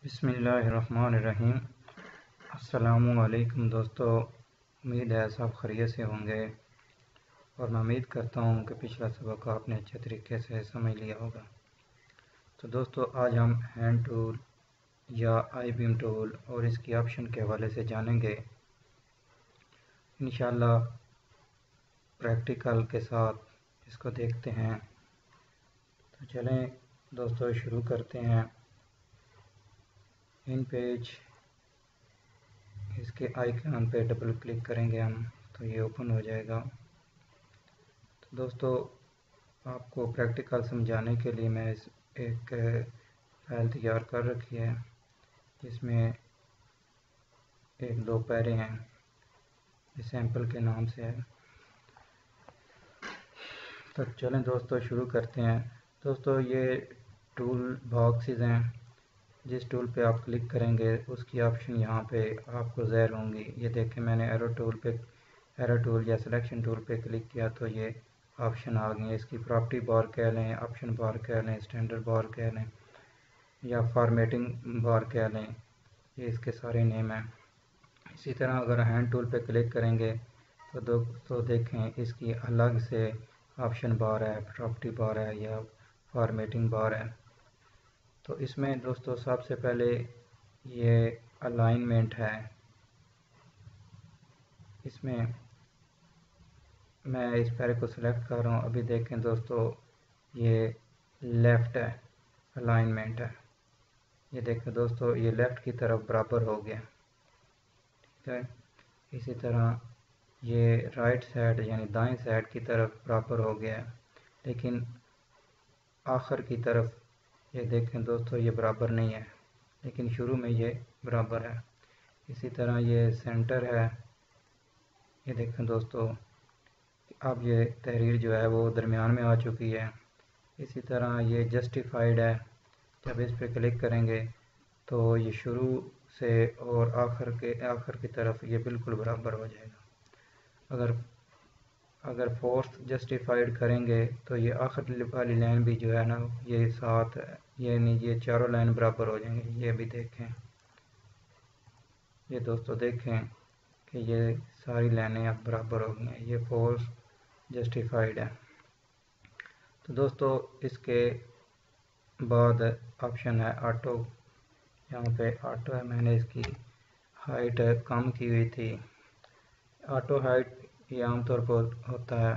بسم اللہ الرحمن الرحیم۔ السلام علیکم دوستو، امید ہے سب خیریت سے ہوں گے اور میں امید کرتا ہوں کہ پچھلا سبق آپ نے اچھے طریقے سے سمجھ لیا ہوگا۔ تو دوستو آج ہم ہینڈ ٹول یا آئی بیم ٹول اور اس کی آپشن کے حوالے سے جانیں گے انشاءاللہ پریکٹیکل کے ساتھ اس کو دیکھتے ہیں۔ تو چلیں دوستو شروع کرتے ہیں۔ ان پیج اس کے آئیکن پہ ڈبل کلک کریں گے ہم تو یہ اوپن ہو جائے گا۔ تو دوستو آپ کو پریکٹیکل سمجھانے کے لیے میں ایک فائل تیار کر رکھی ہے جس میں ایک دو پیرے ہیں، یہ سیمپل کے نام سے ہے۔ تو چلیں دوستو شروع کرتے ہیں۔ دوستو یہ ٹول باکسز ہیں، جس ٹول پہ آپ کلک کریں گے اس کی آپشن یہاں پہ آپ کو ظاہر ہوں گی۔ یہ دیکھیں میں نے ایرو ٹول یا سلیکشن ٹول پہ کلک کیا تو یہ آپشن آ گئی ہیں۔ اس کی پراپرٹی بار کہہ لیں، آپشن بار کہہ لیں، اسٹینڈرڈ بار کہہ لیں یا فارمیٹنگ بار کہہ لیں، یہ اس کے سارے نیم ہیں۔ اسی طرح اگر ہینڈ ٹول پہ کلک کریں گے تو دیکھیں اس کی الگ سے آپشن بار ہے، پراپرٹی بار ہے یا فارمیٹنگ بار ہے۔ تو اس میں دوستو سب سے پہلے یہ الائنمنٹ ہے۔ اس میں میں اس پیرے کو سلیکٹ کر رہا ہوں، ابھی دیکھیں دوستو یہ لیفٹ ہے، الائنمنٹ ہے۔ یہ دیکھیں دوستو یہ لیفٹ کی طرف برابر ہو گیا، ٹھیک ہے۔ اسی طرح یہ رائٹ سائڈ یعنی دائیں سائڈ کی طرف برابر ہو گیا ہے، لیکن آخر کی طرف یہ دیکھیں دوستو یہ برابر نہیں ہے، لیکن شروع میں یہ برابر ہے۔ اسی طرح یہ سینٹر ہے، یہ دیکھیں دوستو اب یہ تحریر جو ہے وہ درمیان میں آ چکی ہے۔ اسی طرح یہ جسٹیفائیڈ ہے، جب اس پہ کلک کریں گے تو یہ شروع سے اور آخر کی طرف یہ بالکل برابر ہو جائے گا۔ اگر فورتھ جسٹیفائیڈ کریں گے تو یہ آخر والی لائن بھی جو ہے نا یہ ساتھ ہے، یعنی یہ چاروں لائن برابر ہو جائیں گے۔ یہ بھی دیکھیں، یہ دوستو دیکھیں کہ یہ ساری لائنیں اب برابر ہو گئی ہیں، یہ فورتھ جسٹیفائیڈ ہے۔ تو دوستو اس کے بعد آپشن ہے آٹو، یہاں پہ آٹو ہے، میں نے اس کی ہائٹ کم کی ہوئی تھی۔ آٹو ہائٹ یہ عام طور پر ہوتا ہے،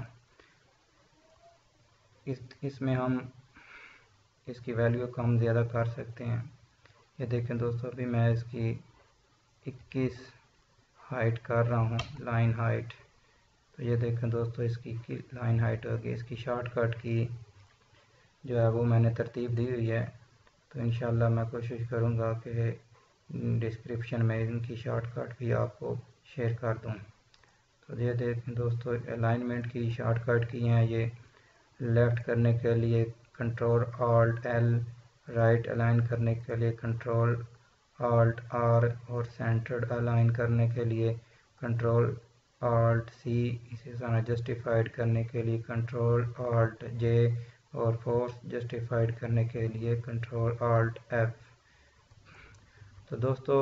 اس میں ہم اس کی ویلیو کم زیادہ کر سکتے ہیں۔ یہ دیکھیں دوستو ابھی میں اس کی 21 ہائٹ کر رہا ہوں، لائن ہائٹ۔ تو یہ دیکھیں دوستو اس کی لائن ہائٹ ہوگی۔ اس کی شارٹ کٹ کی جو ہے وہ میں نے ترتیب دی ہوئی ہے، تو انشاءاللہ میں کوشش کروں گا کہ ڈسکرپشن میں ان کی شارٹ کٹ بھی آپ کو شیئر کر دوں۔ تو یہ دیکھیں دوستو الائنمنٹ کی شارٹ کٹ کی ہیں، یہ لیفٹ کرنے کے لیے control alt L, right align کرنے کے لیے کنٹرول آلٹ آر اور سینٹرڈ الائن کرنے کے لیے کنٹرول آلٹ سی، اسی طرح جسٹیفائیڈ کرنے کے لیے کنٹرول آلٹ جے اور فورتھ جسٹیفائیڈ کرنے کے لیے کنٹرول آلٹ ایف۔ تو دوستو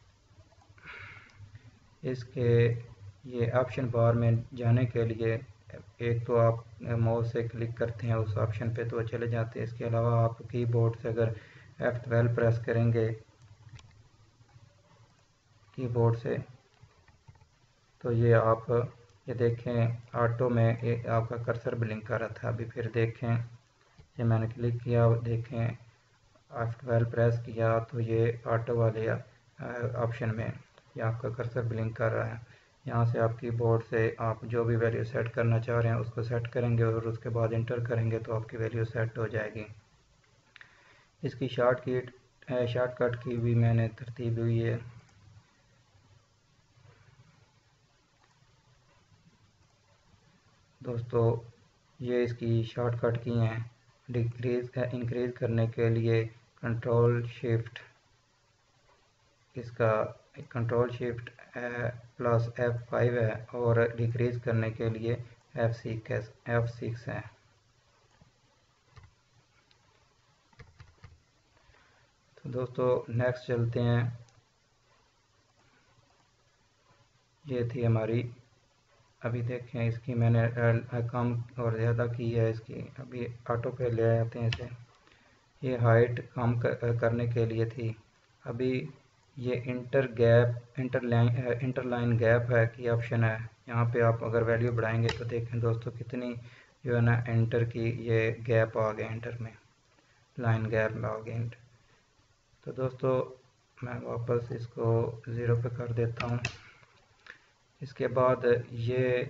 اس کے یہ آپشن بار میں جانے کے لیے ایک تو آپ ماؤس سے کلک کرتے ہیں اس آپشن پہ تو چلے جاتے ہیں، اس کے علاوہ آپ کی بورڈ سے اگر F12 پریس کریں گے کی بورڈ سے تو یہ دیکھیں آٹو میں آپ کا کرسر بلنک کر رہا تھا، ابھی پھر دیکھیں یہ میں نے کلک کیا، دیکھیں F12 پریس کیا تو یہ آٹو والے آپشن میں یہ آپ کا کرسر بلنک کر رہا ہے۔ یہاں سے آپ کی بورڈ سے آپ جو بھی ویلیو سیٹ کرنا چاہ رہے ہیں اس کو سیٹ کریں گے اور اس کے بعد انٹر کریں گے تو آپ کی ویلیو سیٹ ہو جائے گی۔ اس کی شارٹ کٹ کی بھی میں نے ترتیب ہوئی ہے۔ دوستو یہ اس کی شارٹ کٹ کی ہیں، انکریز کرنے کے لیے کنٹرول شفٹ، اس کا کنٹرول شفٹ پلس F5 ہے اور ڈیکریز کرنے کے لیے F6 ہے۔ تو تو دوستو نیکسٹ چلتے ہیں. یہ تھی ہماری، ابھی دیکھیں اس کی میں نے کم اور زیادہ کی ہے اس کی، ابھی آٹو پہ لے آتے ہیں اسے. یہ ہائٹ کم کرنے کے لیے تھی. ابھی یہ انٹر لائن گیپ ہے کی آپشن ہے. یہاں پہ آپ اگر ویلیو بڑھائیں گے تو دیکھیں دوستو کتنی جو ہے نا انٹر کی یہ گیپ آ گیا، انٹر میں لائن گیپ میں آ گیا. تو دوستو میں واپس اس کو 0 پہ کر دیتا ہوں. اس کے بعد یہ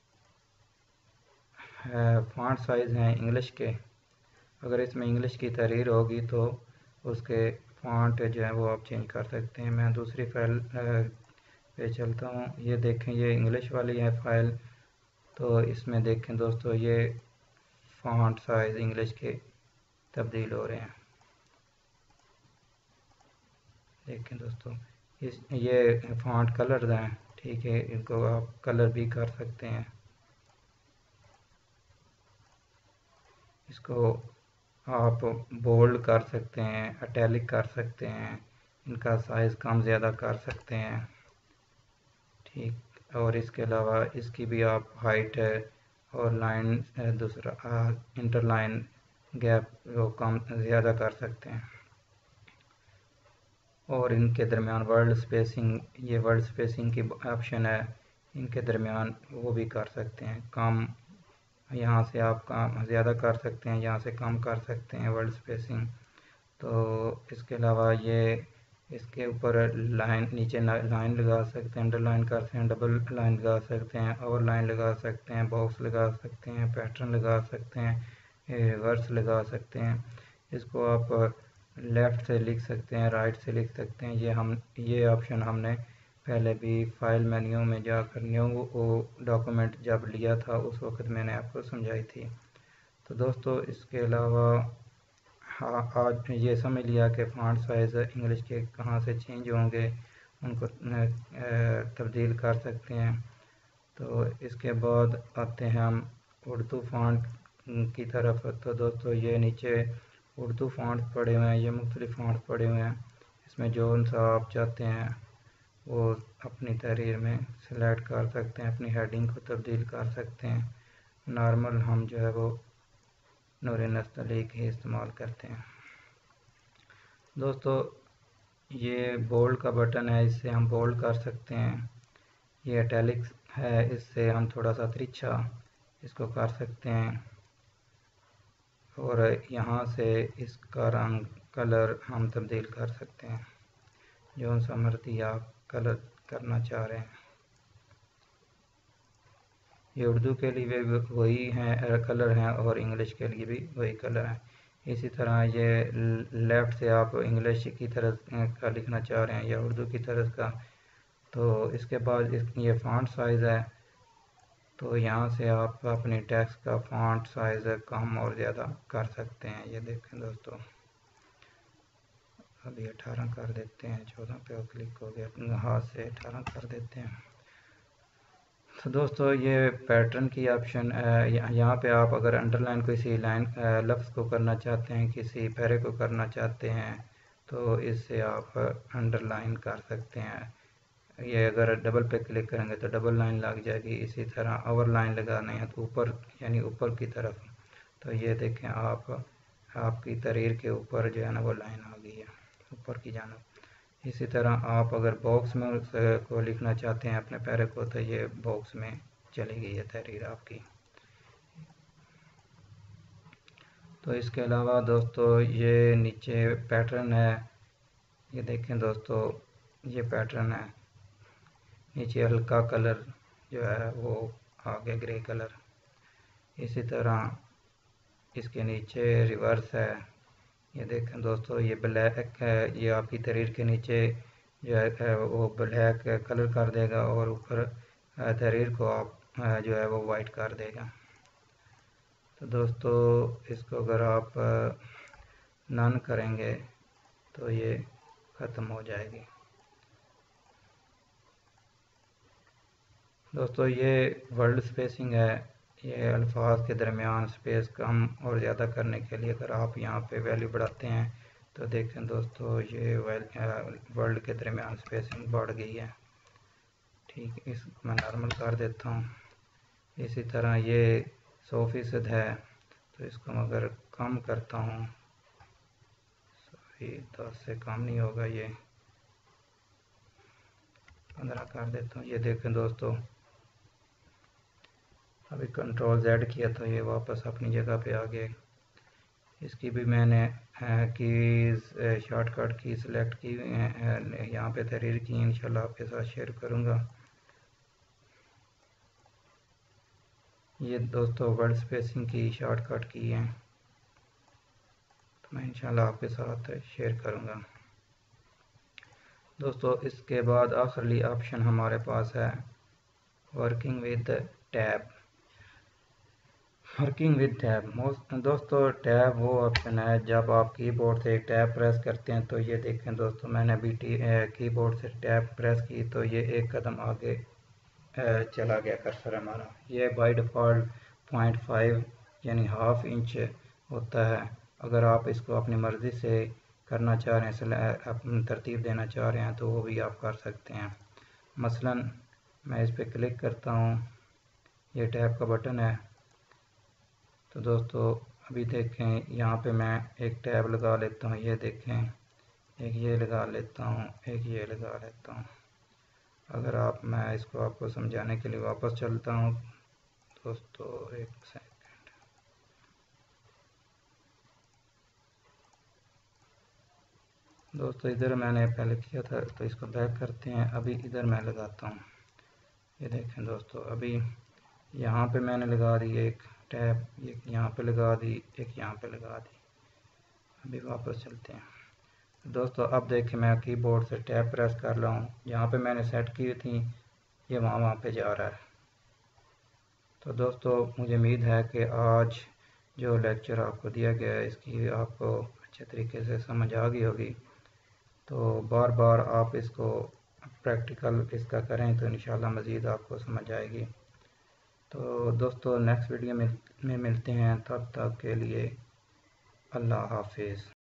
فونٹ سائز ہیں انگلش کے. اگر اس میں انگلش کی تحریر ہوگی تو اس کے فونٹ جو ہے وہ آپ چینج کر سکتے ہیں. میں دوسری فائل پہ چلتا ہوں. یہ دیکھیں یہ انگلش والی ہے فائل. تو اس میں دیکھیں دوستو یہ فونٹ سائز انگلش کے تبدیل ہو رہے ہیں. دیکھیں دوستو یہ فونٹ کلرز ہیں، ٹھیک ہے، ان کو آپ کلر بھی کر سکتے ہیں. اس کو آپ بولڈ کر سکتے ہیں، اٹیلک کر سکتے ہیں، ان کا سائز کم زیادہ کر سکتے ہیں، ٹھیک. اور اس کے علاوہ اس کی بھی آپ ہائٹ ہے اور لائن دوسرا انٹر لائن گیپ وہ کم زیادہ کر سکتے ہیں. اور ان کے درمیان ورڈ سپیسنگ، یہ ورڈ سپیسنگ کی آپشن ہے، ان کے درمیان وہ بھی کر سکتے ہیں. کم یہاں سے آپ کام زیادہ کر سکتے ہیں، یہاں سے کم کر سکتے ہیں ورڈ سپیسنگ. تو اس کے علاوہ یہ اس کے اوپر لائن نیچے لائن لگا سکتے ہیں، انڈر لائن کر سکتے ہیں، ڈبل لائن لگا سکتے ہیں، اوور لائن لگا سکتے ہیں، باکس لگا سکتے ہیں، پیٹرن لگا سکتے ہیں، ریورس لگا سکتے ہیں. اس کو آپ لیفٹ سے لکھ سکتے ہیں، رائٹ سے لکھ سکتے ہیں. یہ آپشن ہم نے پہلے بھی فائل مینیو میں جا کر نیو ڈاکومنٹ جب لیا تھا اس وقت میں نے آپ کو سمجھائی تھی. تو دوستو اس کے علاوہ آج یہ سمجھ لیا کہ فونٹ سائز انگلش کے کہاں سے چینج ہوں گے، ان کو تبدیل کر سکتے ہیں. تو اس کے بعد آتے ہیں ہم اردو فونٹ کی طرف. تو دوستو یہ نیچے اردو فونٹ پڑے ہوئے ہیں، یہ مختلف فونٹ پڑے ہوئے ہیں. اس میں جو سا آپ چاہتے ہیں وہ اپنی تحریر میں سلیکٹ کر سکتے ہیں، اپنی ہیڈنگ کو تبدیل کر سکتے ہیں. نارمل ہم جو ہے وہ نور نستعلیق ہی استعمال کرتے ہیں. دوستو یہ بولڈ کا بٹن ہے، اس سے ہم بولڈ کر سکتے ہیں. یہ اٹیلکس ہے، اس سے ہم تھوڑا سا ترچھا اس کو کر سکتے ہیں. اور یہاں سے اس کا رنگ کلر ہم تبدیل کر سکتے ہیں، جو سا مرضی آپ کلر کرنا چاہ رہے ہیں. یہ اردو کے لیے بھی وہی ہیں کلر ہیں اور انگلش کے لیے بھی وہی کلر ہیں. اسی طرح یہ لیفٹ سے آپ انگلش کی طرف کا لکھنا چاہ رہے ہیں یا اردو کی طرف کا. تو اس کے بعد یہ فونٹ سائز ہے، تو یہاں سے آپ اپنی ٹیکسٹ کا فونٹ سائز کم اور زیادہ کر سکتے ہیں. یہ دیکھیں دوستو ابھی 18 کر دیتے ہیں، 14 پہ کلک ہو گیا، ہاتھ سے 18 کر دیتے ہیں. تو دوستو یہ پیٹرن کی آپشن یہاں پہ آپ اگر انڈر لائن کسی لائن لفظ کو کرنا چاہتے ہیں، کسی پیرے کو کرنا چاہتے ہیں تو اس سے آپ انڈر لائن کر سکتے ہیں. یہ اگر ڈبل پہ کلک کریں گے تو ڈبل لائن لگ جائے گی. اسی طرح اوور لائن لگانا ہے تو اوپر یعنی اوپر کی طرف. تو یہ دیکھیں آپ کی تحریر کے اوپر جو ہے نا وہ لائن آ گئی ہے اوپر کی جانب. اسی طرح آپ اگر باکس میں کو لکھنا چاہتے ہیں اپنے پیرے کو تو یہ باکس میں چلی گئی ہے تحریر آپ کی. تو اس کے علاوہ دوستو یہ نیچے پیٹرن ہے، یہ دیکھیں دوستو یہ پیٹرن ہے. نیچے ہلکا کلر جو ہے وہ آگے گرے کلر. اسی طرح اس کے نیچے ریورس ہے. یہ دیکھیں دوستو یہ بلیک ہے، یہ آپ کی تحریر کے نیچے جو ہے وہ بلیک کلر کر دے گا اور اوپر تحریر کو آپ جو ہے وہ وائٹ کر دے گا. تو دوستو اس کو اگر آپ نن کریں گے تو یہ ختم ہو جائے گی. دوستو یہ ورڈ سپیسنگ ہے، یہ الفاظ کے درمیان سپیس کم اور زیادہ کرنے کے لیے اگر آپ یہاں پہ ویلیو بڑھاتے ہیں تو دیکھیں دوستو یہ ورلڈ کے درمیان سپیسنگ بڑھ گئی ہے. ٹھیک، اس کو میں نارمل کر دیتا ہوں. اسی طرح یہ 100% ہے تو اس کو اگر کم کرتا ہوں، 10 سے کم نہیں ہوگا، یہ 15 کر دیتا ہوں. یہ دیکھیں دوستو ابھی کنٹرول Z کیا تو یہ واپس اپنی جگہ پہ آ گئے. اس کی بھی میں نے کیز شارٹ کٹ کی سلیکٹ کی ہوئی ہیں، یہاں پہ تحریر کی، انشاءاللہ آپ کے ساتھ شیئر کروں گا. یہ دوستو ورڈ سپیسنگ کی شارٹ کٹ کی ہیں تو میں انشاءاللہ آپ کے ساتھ شیئر کروں گا. دوستو اس کے بعد آخری آپشن ہمارے پاس ہے working with tab. Working with tab دوستو، ٹیب وہ آپشن ہے جب آپ کی بورڈ سے ٹیب پریس کرتے ہیں. تو یہ دیکھیں دوستو میں نے ابھی کی بورڈ سے ٹیب پریس کی تو یہ ایک قدم آگے چلا گیا کرسر ہمارا. یہ بائی ڈیفالٹ 0.5 یعنی ½ انچ ہوتا ہے. اگر آپ اس کو اپنی مرضی سے کرنا چاہ رہے ہیں، اپنی ترتیب دینا چاہ رہے ہیں تو وہ بھی آپ کر سکتے ہیں. مثلا میں اس پہ کلک کرتا ہوں، یہ ٹیب کا بٹن ہے. تو دوستو ابھی دیکھیں یہاں پہ میں ایک ٹیب لگا لیتا ہوں. یہ دیکھیں ایک یہ لگا لیتا ہوں، ایک یہ لگا لیتا ہوں. اگر میں اس کو آپ کو سمجھانے کے لیے واپس چلتا ہوں دوستو، ایک سیکنڈ. دوستو ادھر میں نے پہلے کیا تھا تو اس کو بیک کرتے ہیں. ابھی ادھر میں لگاتا ہوں. یہ دیکھیں دوستو ابھی یہاں پہ میں نے لگا دی ایک ٹیب، یہاں پہ لگا دی، ایک یہاں پہ لگا دی. ابھی واپس چلتے ہیں دوستو. اب دیکھیں میں کی بورڈ سے ٹیب پریس کر رہا ہوں، یہاں پہ میں نے سیٹ کی تھی، یہ وہاں پہ جا رہا ہے. تو دوستو مجھے امید ہے کہ آج جو لیکچر آپ کو دیا گیا ہے اس کی آپ کو اچھے طریقے سے سمجھ آ گئی ہوگی. تو بار بار آپ اس کو پریکٹیکل اس کا کریں تو انشاءاللہ مزید آپ کو سمجھ آئے گی. تو دوستو نیکسٹ ویڈیو میں ملتے ہیں، تب تک کے لیے اللہ حافظ.